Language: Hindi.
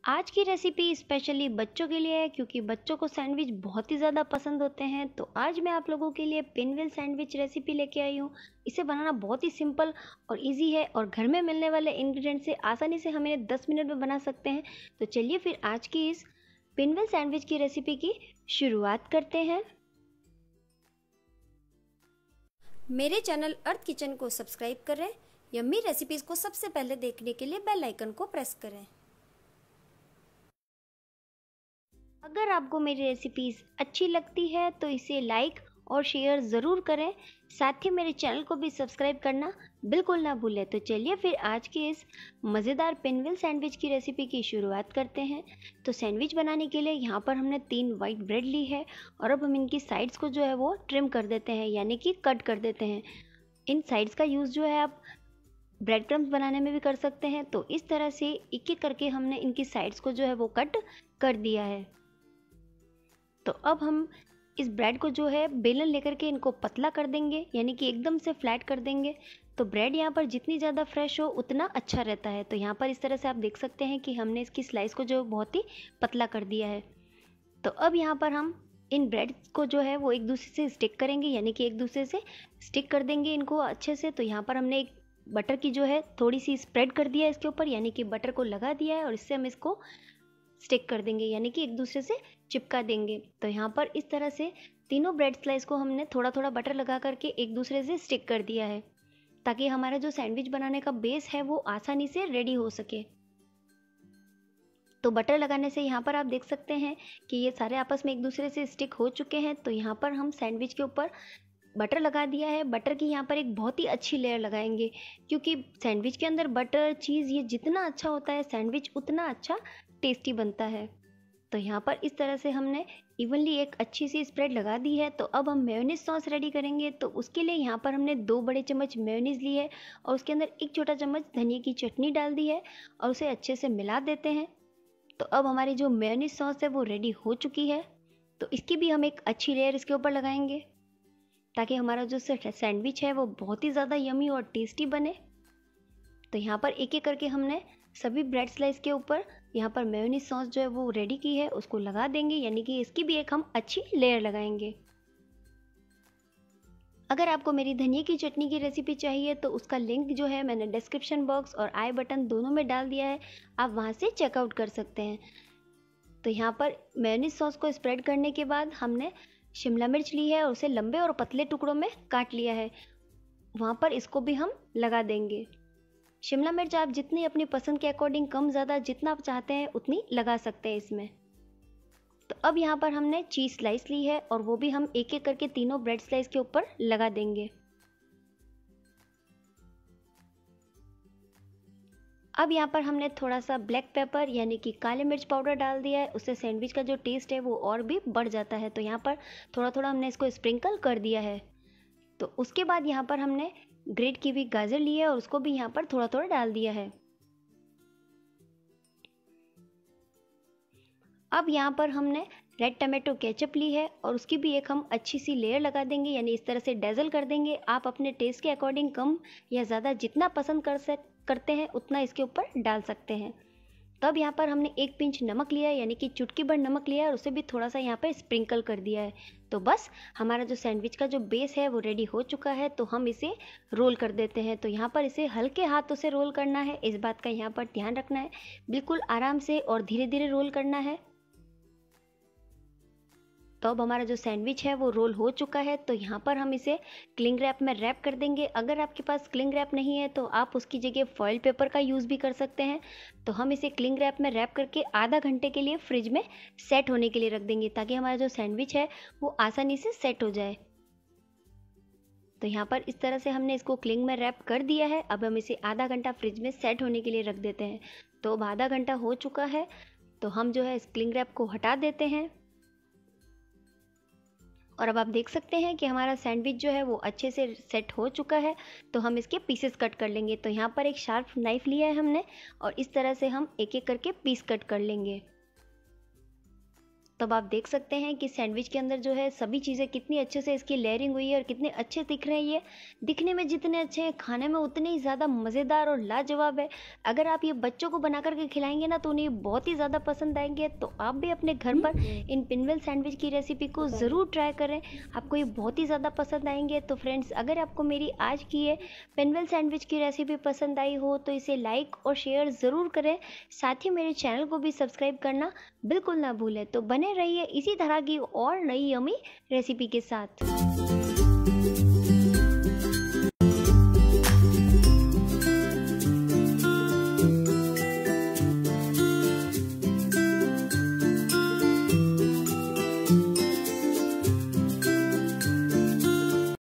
आज की रेसिपी स्पेशली बच्चों के लिए है क्योंकि बच्चों को सैंडविच बहुत ही ज़्यादा पसंद होते हैं। तो आज मैं आप लोगों के लिए पिनव्हील सैंडविच रेसिपी लेके आई हूँ। इसे बनाना बहुत ही सिंपल और इजी है और घर में मिलने वाले इंग्रेडिएंट से आसानी से हम इन्हें 10 मिनट में बना सकते हैं। तो चलिए फिर आज की इस पिनव्हील सैंडविच की रेसिपी की शुरुआत करते हैं। मेरे चैनल अर्थ किचन को सब्सक्राइब करें। यम्मी रेसिपीज़ को सबसे पहले देखने के लिए बेल आइकन को प्रेस करें। अगर आपको मेरी रेसिपीज़ अच्छी लगती है तो इसे लाइक और शेयर ज़रूर करें। साथ ही मेरे चैनल को भी सब्सक्राइब करना बिल्कुल ना भूलें। तो चलिए फिर आज की इस मज़ेदार पिनव्हील सैंडविच की रेसिपी की शुरुआत करते हैं। तो सैंडविच बनाने के लिए यहाँ पर हमने 3 वाइट ब्रेड ली है और अब हम इनकी साइड्स को जो है वो ट्रिम कर देते हैं, यानी कि कट कर देते हैं। इन साइड्स का यूज़ जो है आप ब्रेड क्रम्स बनाने में भी कर सकते हैं। तो इस तरह से एक एक करके हमने इनकी साइड्स को जो है वो कट कर दिया है। तो अब हम इस ब्रेड को जो है बेलन लेकर के इनको पतला कर देंगे, यानी कि एकदम से फ्लैट कर देंगे। तो ब्रेड यहाँ पर जितनी ज़्यादा फ्रेश हो उतना अच्छा रहता है। तो यहाँ पर इस तरह से आप देख सकते हैं कि हमने इसकी स्लाइस को जो बहुत ही पतला कर दिया है। तो अब यहाँ पर हम इन ब्रेड को जो है वो एक दूसरे से स्टिक करेंगे, यानी कि एक दूसरे से स्टिक कर देंगे इनको अच्छे से। तो यहाँ पर हमने एक बटर की जो है थोड़ी सी स्प्रेड कर दिया है इसके ऊपर, यानी कि बटर को लगा दिया है और इससे हम इसको स्टिक कर देंगे, यानी कि एक दूसरे से चिपका देंगे। तो यहाँ पर इस तरह से तीनों ब्रेड स्लाइस को हमने थोड़ा थोड़ा बटर लगा करके एक दूसरे से स्टिक कर दिया है, ताकि हमारा जो सैंडविच बनाने का बेस है वो आसानी से रेडी हो सके। तो बटर लगाने से यहाँ पर आप देख सकते हैं कि ये सारे आपस में एक दूसरे से स्टिक हो चुके हैं। तो यहाँ पर हम सैंडविच के ऊपर बटर लगा दिया है। बटर की यहाँ पर एक बहुत ही अच्छी लेयर लगाएंगे, क्योंकि सैंडविच के अंदर बटर चीज़ ये जितना अच्छा होता है सैंडविच उतना अच्छा टेस्टी बनता है। तो यहाँ पर इस तरह से हमने इवनली एक अच्छी सी स्प्रेड लगा दी है। तो अब हम मेयोनीज सॉस रेडी करेंगे। तो उसके लिए यहाँ पर हमने 2 बड़े चम्मच मेयोनीज ली है और उसके अंदर 1 छोटा चम्मच धनिया की चटनी डाल दी है और उसे अच्छे से मिला देते हैं। तो अब हमारी जो मेयोनीज सॉस है वो रेडी हो चुकी है। तो इसकी भी हम एक अच्छी लेयर इसके ऊपर लगाएंगे, ताकि हमारा जो सैंडविच है वो बहुत ही ज़्यादा यमी और टेस्टी बने। तो यहाँ पर एक एक करके हमने सभी ब्रेड स्लाइस के ऊपर यहाँ पर मेयोनीज सॉस जो है वो रेडी की है उसको लगा देंगे, यानी कि इसकी भी एक हम अच्छी लेयर लगाएंगे। अगर आपको मेरी धनिया की चटनी की रेसिपी चाहिए तो उसका लिंक जो है मैंने डिस्क्रिप्शन बॉक्स और आई बटन दोनों में डाल दिया है, आप वहाँ से चेकआउट कर सकते हैं। तो यहाँ पर मेयोनीज सॉस को स्प्रेड करने के बाद हमने शिमला मिर्च ली है और उसे लंबे और पतले टुकड़ों में काट लिया है, वहाँ पर इसको भी हम लगा देंगे। शिमला मिर्च आप जितनी अपनी पसंद के अकॉर्डिंग कम ज़्यादा जितना आप चाहते हैं उतनी लगा सकते हैं इसमें। तो अब यहाँ पर हमने चीज़ स्लाइस ली है और वो भी हम एक एक करके तीनों ब्रेड स्लाइस के ऊपर लगा देंगे। अब यहाँ पर हमने थोड़ा सा ब्लैक पेपर यानी कि काले मिर्च पाउडर डाल दिया है, उससे सैंडविच का जो टेस्ट है वो और भी बढ़ जाता है। तो यहाँ पर थोड़ा थोड़ा हमने इसको स्प्रिंकल कर दिया है। तो उसके बाद यहाँ पर हमने ग्रेट की हुई गाजर ली है और उसको भी यहाँ पर थोड़ा थोड़ा डाल दिया है। अब यहाँ पर हमने रेड टमाटो केचप ली है और उसकी भी एक हम अच्छी सी लेयर लगा देंगे, यानी इस तरह से डेजल कर देंगे। आप अपने टेस्ट के अकॉर्डिंग कम या ज़्यादा जितना पसंद करते हैं उतना इसके ऊपर डाल सकते हैं। तब यहाँ पर हमने 1 पिंच नमक लिया है, यानी कि चुटकी भर नमक लिया है और उसे भी थोड़ा सा यहाँ पर स्प्रिंकल कर दिया है। तो बस हमारा जो सैंडविच का जो बेस है वो रेडी हो चुका है। तो हम इसे रोल कर देते हैं। तो यहाँ पर इसे हल्के हाथों से रोल करना है, इस बात का यहाँ पर ध्यान रखना है। बिल्कुल आराम से और धीरे धीरे रोल करना है। तो अब हमारा जो सैंडविच है वो रोल हो चुका है। तो यहाँ पर हम इसे क्लिंग रैप में रैप कर देंगे। अगर आपके पास क्लिंग रैप नहीं है तो आप उसकी जगह फॉइल पेपर का यूज़ भी कर सकते हैं। तो हम इसे क्लिंग रैप में रैप करके आधा घंटे के लिए फ्रिज में सेट होने के लिए रख देंगे, ताकि हमारा जो सैंडविच है वो आसानी से सेट हो जाए। तो यहाँ पर इस तरह से हमने इसको क्लिंग में रैप कर दिया है। अब हम इसे आधा घंटा फ्रिज में सेट होने के लिए रख देते हैं। तो अब आधा घंटा हो चुका है। तो हम जो है इस क्लिंग रैप को हटा देते हैं और अब आप देख सकते हैं कि हमारा सैंडविच जो है वो अच्छे से सेट हो चुका है। तो हम इसके पीसेस कट कर लेंगे। तो यहाँ पर एक शार्प नाइफ लिया है हमने और इस तरह से हम एक एक करके पीस कट कर लेंगे। तो तब आप देख सकते हैं कि सैंडविच के अंदर जो है सभी चीज़ें कितनी अच्छे से इसकी लेयरिंग हुई है और कितने अच्छे दिख रहे हैं। ये दिखने में जितने अच्छे हैं, खाने में उतने ही ज़्यादा मज़ेदार और लाजवाब है। अगर आप ये बच्चों को बना करके खिलाएंगे ना तो उन्हें बहुत ही ज़्यादा पसंद आएंगे। तो आप भी अपने घर पर इन पिनवेल सैंडविच की रेसिपी को ज़रूर ट्राई करें, आपको ये बहुत ही ज़्यादा पसंद आएंगे। तो फ्रेंड्स, अगर आपको मेरी आज की ये पिनवेल सैंडविच की रेसिपी पसंद आई हो तो इसे लाइक और शेयर ज़रूर करें। साथ ही मेरे चैनल को भी सब्सक्राइब करना बिल्कुल ना भूलें। तो बने रहिए इसी तरह की और नई यम्मी रेसिपी के साथ।